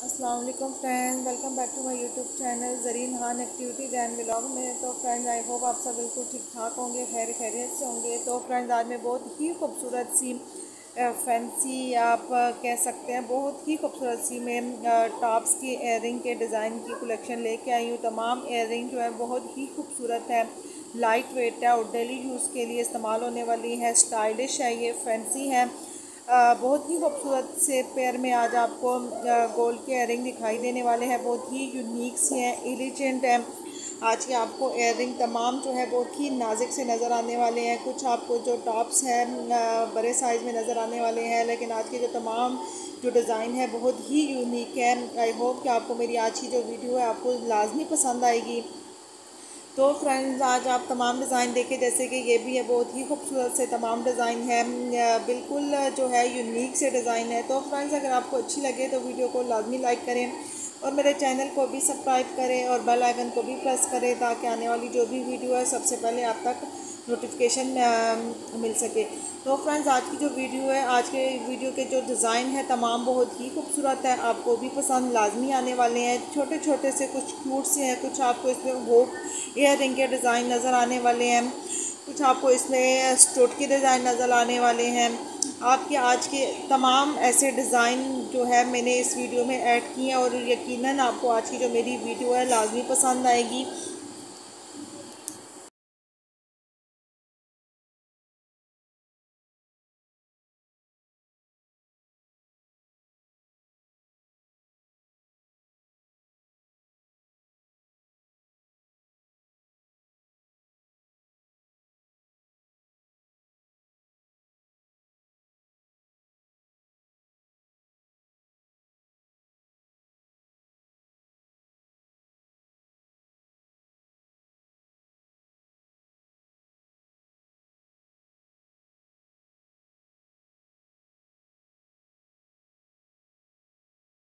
अस्सलाम वालेकुम friends, welcome back to my YouTube channel Zareen Khan activities and vlog में। तो फ्रेंड्स आई होप आप सब बिल्कुल ठीक ठाक होंगे, खैर खैरियत से होंगे। तो फ्रेंड्स आज मैं बहुत ही खूबसूरत सी फैंसी आप कह सकते हैं बहुत ही खूबसूरत सी मैं टॉप्स की एयरिंग के डिज़ाइन की कलेक्शन लेके आई हूँ। तमाम एयरिंग जो है बहुत ही खूबसूरत है, लाइट वेट है और डेली यूज़ के लिए इस्तेमाल होने वाली है। स्टाइलिश है, ये फैंसी है। बहुत ही खूबसूरत से पेयर में आज आपको गोल्ड के एयरिंग दिखाई देने वाले हैं। बहुत ही यूनिक से हैं, एलिजेंट हैं। आज के आपको एयरिंग तमाम जो है बहुत ही नाजुक से नज़र आने वाले हैं। कुछ आपको जो टॉप्स हैं बड़े साइज़ में नज़र आने वाले हैं, लेकिन आज के जो तमाम जो डिज़ाइन है बहुत ही यूनिक है। आई होप कि आपको मेरी आज की जो वीडियो है आपको लाजमी पसंद आएगी। तो फ्रेंड्स आज आप तमाम डिज़ाइन देखें, जैसे कि ये भी है बहुत ही खूबसूरत से तमाम डिज़ाइन है, बिल्कुल जो है यूनिक से डिज़ाइन है। तो फ्रेंड्स अगर आपको अच्छी लगे तो वीडियो को लाजमी लाइक करें और मेरे चैनल को भी सब्सक्राइब करें और बेल आइकन को भी प्रेस करें ताकि आने वाली जो भी वीडियो है सबसे पहले आप तक नोटिफिकेशन मिल सके। तो फ्रेंड्स आज की जो वीडियो है, आज के वीडियो के जो डिज़ाइन है तमाम बहुत ही खूबसूरत है, आपको भी पसंद लाजमी आने वाले हैं। छोटे छोटे से कुछ क्यूट से हैं, कुछ आपको इसमें होप ईयर रिंग के डिज़ाइन नज़र आने वाले हैं, कुछ आपको इसमें स्टोट के डिज़ाइन नज़र आने वाले हैं। आपके आज के तमाम ऐसे डिज़ाइन जो है मैंने इस वीडियो में ऐड किए हैं और यकीनन आपको आज की जो मेरी वीडियो है लाजमी पसंद आएगी।